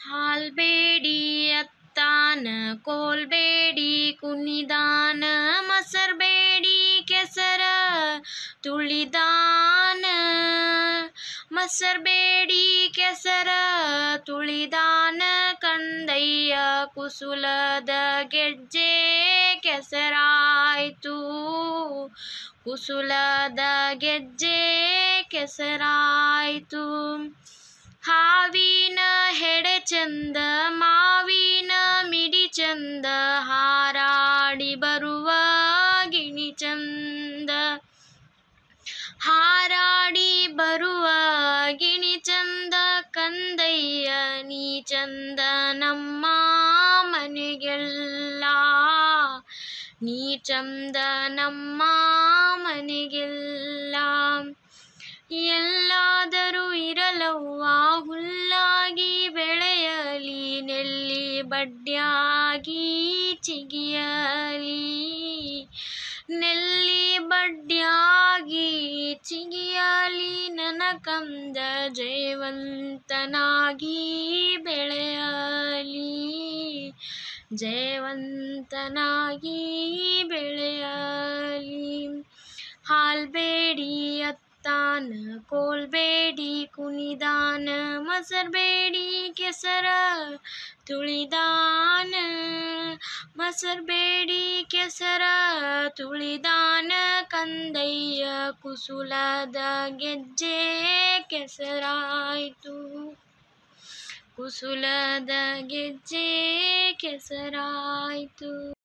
ಹಾಲ್ಬೇಡಿ ಅತ್ತಾನ ಕೋಲ್ಬೇಡಿ ಕುಣಿದಾನ ಮಸರ್ಬೇಡಿ ಕೆಸರ ತುಳಿದಾನ ಮಸರ್ಬೇಡಿ ಕೆಸರ ತುಳಿದಾನ ಕಂದಯ್ಯ ಕುಸುಲದ ಗೆಜ್ಜೆ ಕೆಸರಾಯ್ತು ಕುಸುಲದ ಗೆಜ್ಜೆ ಕೆಸರಾಯ್ತು ಹಾವಿನ ಹೆಡೆ ಚಂದ ಮಾವಿನ ಮಿಡಿ ಚಂದ ಹಾರಾಡಿ ಬರುವ ಗಿಣಿ ಚಂದ ಹಾರಾಡಿ ಬರುವ ಗಿಣಿ ಚಂದ ಕಂದಯ್ಯ ನೀ ಚಂದ ನಮ್ಮ ಮನೆಗೆಲ್ಲ ನೀ ಚಂದ ನಮ್ಮ ಮನೆಗೆಲ್ಲ ಎಲ್ಲಾದರೂ ಇರಲವ್ವ ಹುಲ್ಲಾಗಿ ಬೆಳೆಯಲಿ ನೆಲ್ಲಿ ಬಡ್ಡ್ಯಾಗಿ ಚಿಗಿಯಲಿ ನೆಲ್ಲಿ ಬಡ್ಡ್ಯಾಗಿ ಚಿಗಿಯಲಿ ನನ್ನ ಕಂದ ಜಯವಂತನಾಗಿ ಬೆಳೆಯಲಿ ಜಯವಂತನಾಗಿ ಬೆಳೆಯಲಿ ಹಾಲ್ಬೇಡಿ ಅತ್ತಾನ ಕೋಲ್ಬೇಡಿ ಕುಣಿದಾನ ಮಸರ್ಬೇಡಿ ಕೆಸರ ತುಳಿದಾನ ಮಸರ್ಬೇಡಿ ಕೆಸರ ತುಳಿದಾನ ಕಂದಯ್ಯ ಕುಸುಲದ ಗೆಜ್ಜೆ ಕೆಸರಾಯ್ತು ಕುಸುಲದ ಗೆಜ್ಜೆ ಕೆಸರಾಯ್ತು.